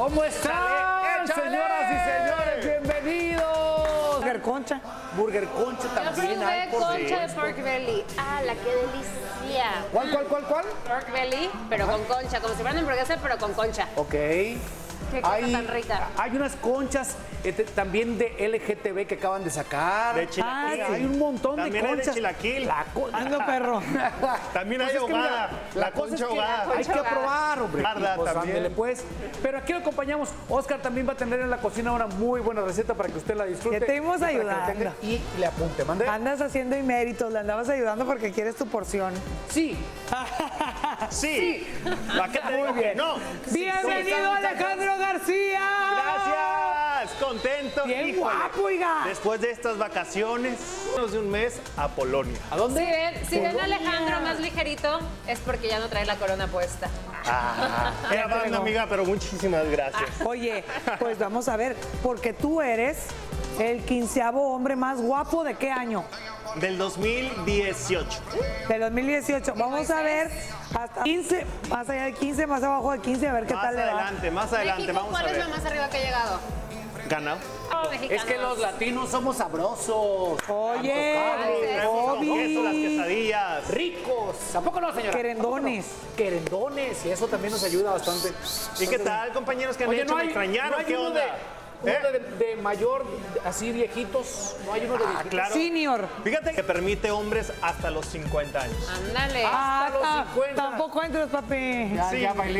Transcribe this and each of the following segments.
¿Cómo están, señoras y señores? Bienvenidos. Burger Concha. Burger Concha también hay, por concha de pork belly. ¡Hala, qué delicia! ¿Cuál? Pork belly, pero con concha, como si fuera una hamburguesa, pero con concha. Ok. Qué cosa tan rica. Hay unas conchas también de LGTB que acaban de sacar. De chilaquil. Hay un montón de conchas. También hay de chilaquil. Ando, perro. También hay ahogada. La concha ahogada. Hay que probar, hombre. Pues, ándele, pues. Pero aquí lo acompañamos. Oscar también va a tener en la cocina una muy buena receta para que usted la disfrute. Que te íbamos ayudando. Y le apunte, mande. Andas haciendo imméritos, le andabas ayudando porque quieres tu porción. Sí. Sí. ¿Para qué te digo que no? Bienvenido, Alejandro García. Gracias. Contento. Bien Híjole. guapo, oiga. Después de estas vacaciones, menos de un mes a Polonia. ¿A dónde? Si ven a Alejandro más ligerito, es porque ya no trae la corona puesta. Era banda, amiga, pero muchísimas gracias. Oye, pues vamos a ver, porque tú eres el 15º hombre más guapo ¿de qué año? Del 2018. Del 2018. Vamos a ver hasta 15, más allá de 15, más abajo de 15, a ver qué Más tal le va. adelante, más adelante, México, vamos a ¿cuál es ver. lo más arriba que ha llegado? Ganado. Es que los latinos somos sabrosos. Oye, Eso, las quesadillas. Ricos. ¿A poco no, señora? Querendones. Querendones. Y eso también nos ayuda bastante. ¿Y qué tal, compañeros que han Oye, hecho? ¿Me extrañaron? ¿Qué uno onda? de mayor, así viejitos. No hay uno de viejitos. Claro. Senior. Fíjate que permite hombres hasta los 50 años. Ándale. Hasta los 50. Tampoco entras, papi. Ya bailé.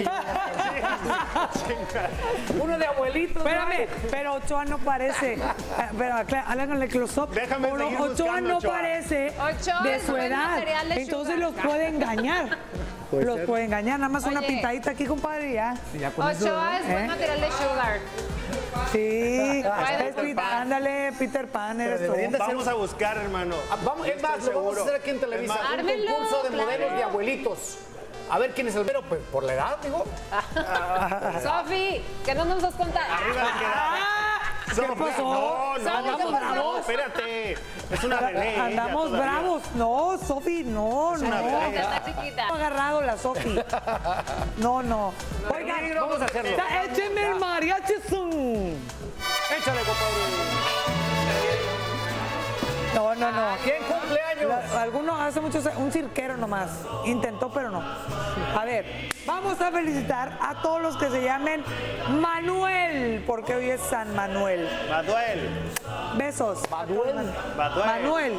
Uno de abuelitos. Espérame, pero Ochoa no parece. Pero háganle close-up. Déjame seguir Ochoa buscando, no Ochoa. parece Ochoa de es su buen edad. material de Entonces sugar. los puede engañar. Los puede engañar. Nada más una Oye. pintadita aquí, compadre, y ya. Ochoa es buen ¿eh? material de sugar. Sí. Bueno, Es ándale, Peter Pan, eres tú. deberían de ser- Vamos a buscar, hermano. Vamos, es más, Estoy lo vamos a seguro. hacer aquí en Televisa. Es más, Un Ármenlo, concurso de claro. modelos de abuelitos. A ver quién es el mero, pues por la edad, digo. Sofi, que no nos vas a contar. Arriba de queda. ¿Qué pasó? No, espérate. Es una bebé. ella Andamos todavía. bravos. No, Sofi, no. una bebé. Está chiquita. No ha agarrado la Sofi. No. Oigan, Vamos a hacerlo. écheme el mariachi. Échale, compadre. No. ¿Quién cumple años? Algunos hace mucho, un cirquero nomás. Intentó, pero no. A ver, vamos a felicitar a todos los que se llamen Manuel, porque hoy es San Manuel. Manuel. Besos. Manuel. Manuel.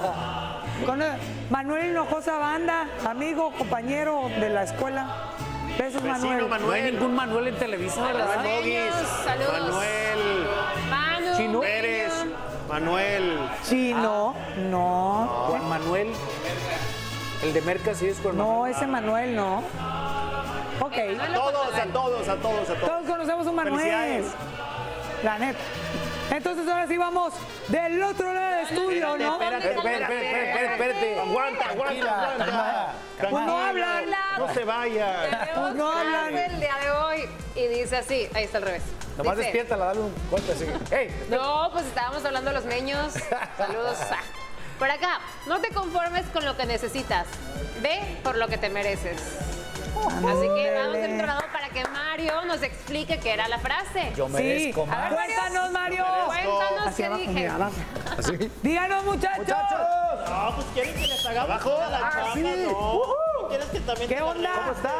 Manuel Hinojosa Banda, amigo, compañero de la escuela. Besos, Vecino Manuel. No hay Manuel. ningún Manuel en Televisa, ¿verdad? Manuel Mogis. Saludos. Manuel Manu. Chino. Pérez. Manuel. Chino, no. Juan Manuel. El de Merca, sí es Juan No, Manuel. ese Manuel no. Ok. A todos. Todos conocemos un Manuel. Felicidades. La neta. Entonces ahora sí vamos del otro lado del estudio, ¿no? Espérate. Aguanta. Pues no hablan. No se vayan. Tenemos no hablan. frase del día de hoy y dice así, ahí está al revés. Nomás Dice, despiértala, dale un golpe así. ¡Ey! no, pues estábamos hablando de los meños. Saludos. Por acá, no te conformes con lo que necesitas. Ve por lo que te mereces. Así que vamos a entrar para que Mario nos explique qué era la frase. Yo Sí. merezco A más. ver, cuéntanos, Mario. Cuéntanos Hacia qué abajo, dije. mira, abajo. ¿Así? Díganos, muchachos. No, pues quieren que les hagamos Abajo. toda la chamba, Sí. ¿no? ¿Quieres que también ¿Qué te la onda? ¿Cómo está?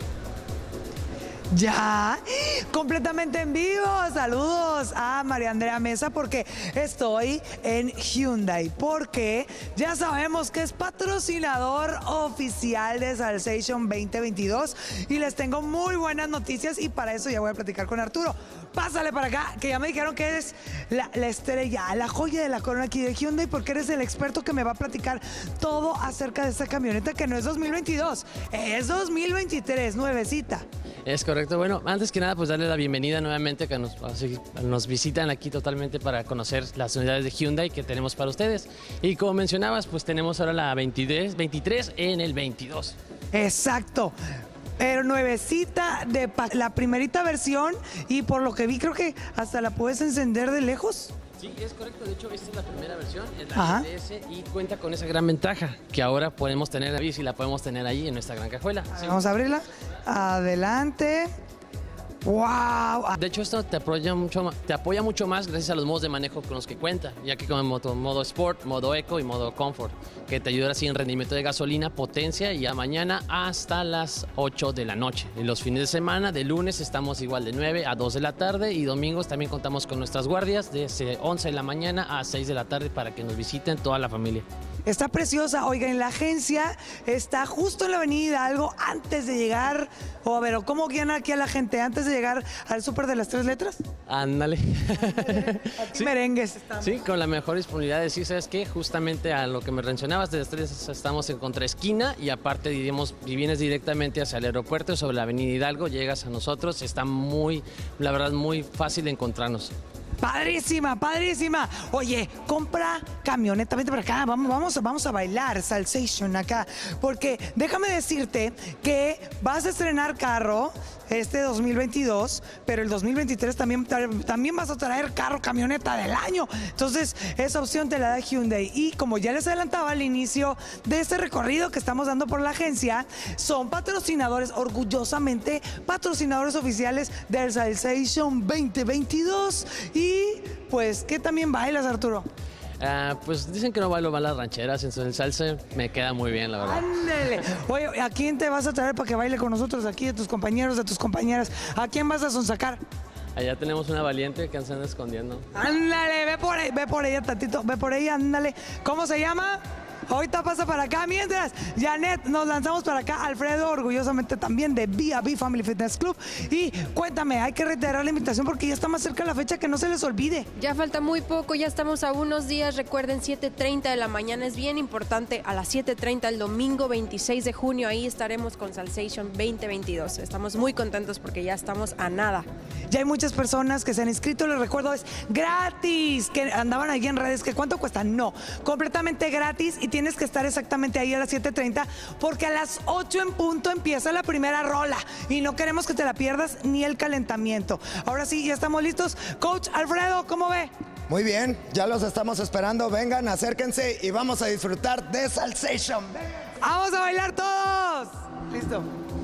Ya, completamente en vivo. Saludos a María Andrea Mesa porque estoy en Hyundai. Porque ya sabemos que es patrocinador oficial de Salsation 2022 y les tengo muy buenas noticias y para eso ya voy a platicar con Arturo. Pásale para acá, que ya me dijeron que eres la estrella, la joya de la corona aquí de Hyundai porque eres el experto que me va a platicar todo acerca de esta camioneta que no es 2022, es 2023, nuevecita. Es correcto. Bueno, antes que nada, pues darle la bienvenida nuevamente que nos visitan aquí totalmente para conocer las unidades de Hyundai que tenemos para ustedes. Y como mencionabas, pues tenemos ahora la 23 en el 22. Exacto. Pero nuevecita de la primerita versión y por lo que vi creo que hasta la puedes encender de lejos. Sí, es correcto. De hecho, esta es la primera versión, es Ajá. la GTS y cuenta con esa gran ventaja que ahora podemos tener la bici y la podemos tener ahí en nuestra gran cajuela. Sí. Vamos a abrirla. Adelante. ¡Wow! De hecho, esto te apoya mucho más gracias a los modos de manejo con los que cuenta, ya que con modo Sport, modo Eco y modo Comfort, que te ayuda así en rendimiento de gasolina, potencia y a mañana hasta las 8 de la noche. Y los fines de semana, de lunes estamos igual de 9 a 2 de la tarde y domingos también contamos con nuestras guardias de 11 de la mañana a 6 de la tarde para que nos visiten toda la familia. Está preciosa. Oigan, la agencia está justo en la avenida Hidalgo antes de llegar, o a ver, ¿cómo guían aquí a la gente? Antes de llegar al súper de las 3 letras. Ándale. Aquí merengues estamos. Sí, con la mejor disponibilidad de sí, ¿sabes qué? Justamente a lo que me mencionabas, de las 3 estamos en contraesquina y aparte diríamos, si vienes directamente hacia el aeropuerto sobre la avenida Hidalgo, llegas a nosotros, está la verdad, muy fácil de encontrarnos. Padrísima, padrísima. Oye, compra camioneta, vente para acá, vamos a bailar Salsation acá, porque déjame decirte que vas a estrenar carro este 2022, pero el 2023 también vas a traer carro, camioneta del año. Entonces, esa opción te la da Hyundai. Y como ya les adelantaba al inicio de este recorrido que estamos dando por la agencia, son patrocinadores, orgullosamente patrocinadores oficiales del Salsation 2022. Y pues, ¿qué también bailas, Arturo? Pues dicen que no bailo mal las rancheras, entonces el salsa me queda muy bien, la verdad. Ándale. Oye, ¿a quién te vas a traer para que baile con nosotros aquí, de tus compañeros, de tus compañeras? ¿A quién vas a sonsacar? Allá tenemos una valiente que se anda escondiendo. Ándale, ve por ella, tatito, ve por ella, ándale. ¿Cómo se llama? Ahorita pasa para acá. Mientras, Janet, nos lanzamos para acá. Alfredo, orgullosamente también de B&B Family Fitness Club. Y cuéntame, hay que reiterar la invitación porque ya está más cerca la fecha, que no se les olvide. Ya falta muy poco, ya estamos a unos días. Recuerden, 7:30 de la mañana es bien importante. A las 7:30 el domingo 26 de junio, ahí estaremos con Salsation 2022. Estamos muy contentos porque ya estamos a nada. Ya hay muchas personas que se han inscrito, les recuerdo, es gratis, que andaban ahí en redes, que ¿cuánto cuesta? No, completamente gratis y tienes que estar exactamente ahí a las 7:30 porque a las 8 en punto empieza la primera rola y no queremos que te la pierdas ni el calentamiento. Ahora sí, ya estamos listos. Coach Alfredo, ¿cómo ve? Muy bien, ya los estamos esperando. Vengan, acérquense y vamos a disfrutar de Salsation. ¡Vamos a bailar todos! Listo.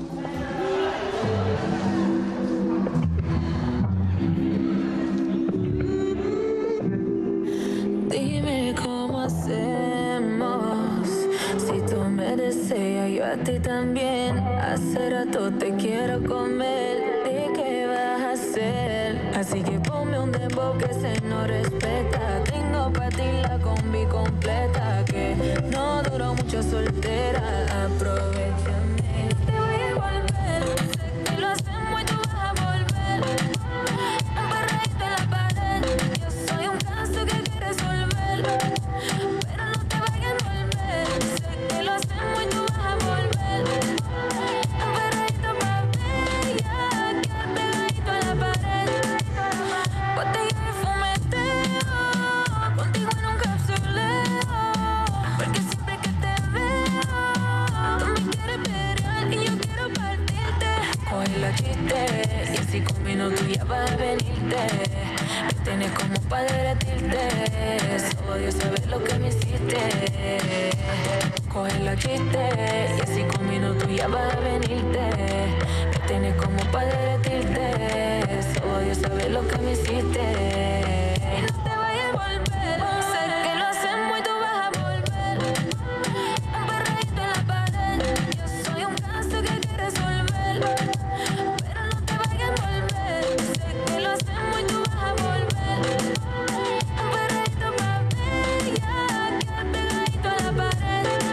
Dime cómo hacemos. Si tú me deseas, yo a ti también. Hace rato te quiero comer. ¿De qué vas a hacer? Así que ponme un dembow que se no respeta. Tengo para ti la combi completa. Que no duró mucho soltera. Aprovechame. Te voy a volver. Sé que lo hacemos y tú vas a volver. Embarradita en la pared. Yo soy un caso que hay que resolver. Pero no te vayas a volver. Sé que lo hacemos y tú vas a volver. Embarradita pa' bella. Quedar pegadito a la pared. Botella de fumeteo. Contigo en un capsuleo. Porque siempre que te veo, tú me quieres pelear y yo quiero partirte. Coge la chiste y en 5 minutos ya va a venirte. Me tienes como para derretirte. Solo Dios sabe lo que me hiciste. Coge la chiste y en 5 minutos ya va a venirte. Me tienes como para derretirte. Solo Dios sabe lo que me hiciste. Y no te vayas a volver. Sé que lo hacemos y tú vas a volver. Embarradito en la pared. Yo soy un caso que hay que resolver. Pero no te vayas a volver. Sé que lo hacemos y tú vas a volver. Embarradito pa' bella. Quedar pegadito a la pared.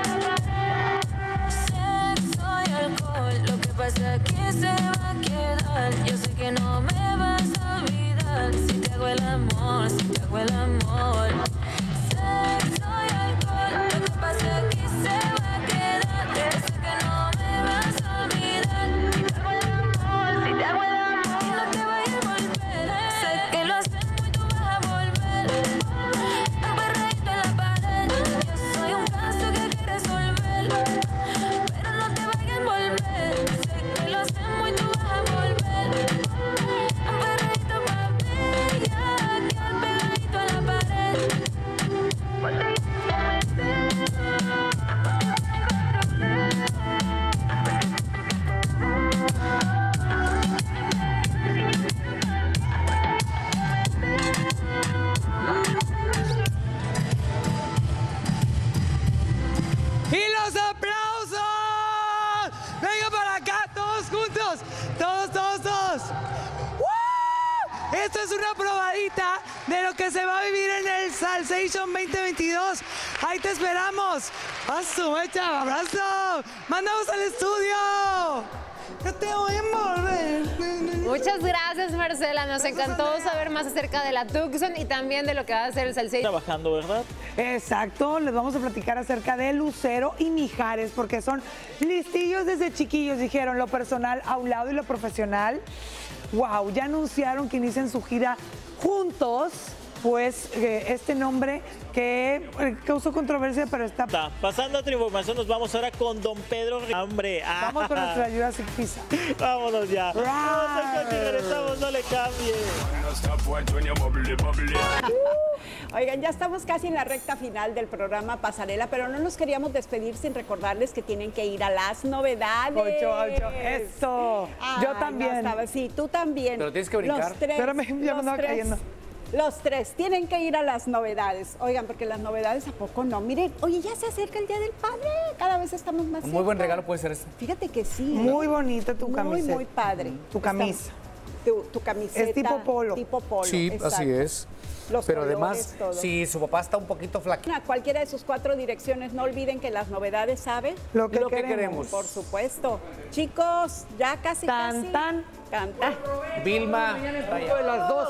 Sexo y alcohol. Lo que pasa aquí se va a quedar. Yo sé que no me vas a olvidar. Si te hago el amor, si te hago el amor. Sexo y alcohol. Lo que pasa aquí se va a quedar. Yo sé que no me vas a olvidar. Si te hago el amor, si te hago el amor. Y no te vayas a volver. Sé que lo hacemos y tú vas a volver. Embarradito en la pared. Yo soy un caso que hay que resolver. Pero no te vayas a volver. Sé que lo hacemos y tú vas a volver. Embarradito pa' bella. Quedar pegadito a la pared. Botella de fumeteo. Esto es una probadita de lo que se va a vivir en el Salsation 2022. Ahí te esperamos. A su mecha, abrazo. Mandamos al estudio. Yo te voy a envolver. Muchas gracias, Marcela. Nos encantó saber más acerca de la Tucson y también de lo que va a hacer el Salsation. Trabajando, ¿verdad? Exacto, les vamos a platicar acerca de Lucero y Mijares, porque son listillos desde chiquillos, dijeron, lo personal a un lado y lo profesional. Wow, ya anunciaron que inician su gira juntos, pues este nombre que causó controversia, pero está... Pasando a otra información, nos vamos ahora con Don Pedro. Hombre, Vamos con nuestra Jurassic Pizza. Vámonos ya. Vamos al coche y regresamos, no le cambie. Oigan, ya estamos casi en la recta final del programa Pasarela, pero no nos queríamos despedir sin recordarles que tienen que ir a las novedades. Ocho, eso. Yo también. Sí, tú también. Pero tienes que brincar. Los tres, Espérame, ya me andaba cayendo. Los tres tienen que ir a las novedades. Oigan, porque las novedades, ¿a poco no? Miren, oye, ya se acerca el Día del Padre. Cada vez estamos más cerca. Un muy buen regalo puede ser este. Fíjate que sí. Muy bonita tu camiseta. Muy padre. Tu camisa. Tu camiseta. Es tipo polo. Tipo polo, Sí, exacto. así es. Los Pero colores, además, todo. si su papá está un poquito flaquito. A cualquiera de sus 4 direcciones, no olviden que las novedades, ¿sabe? Lo que queremos. queremos. Por supuesto. Chicos, ya casi, Tan, casi. tan. Cantar. Vilma, De las 2.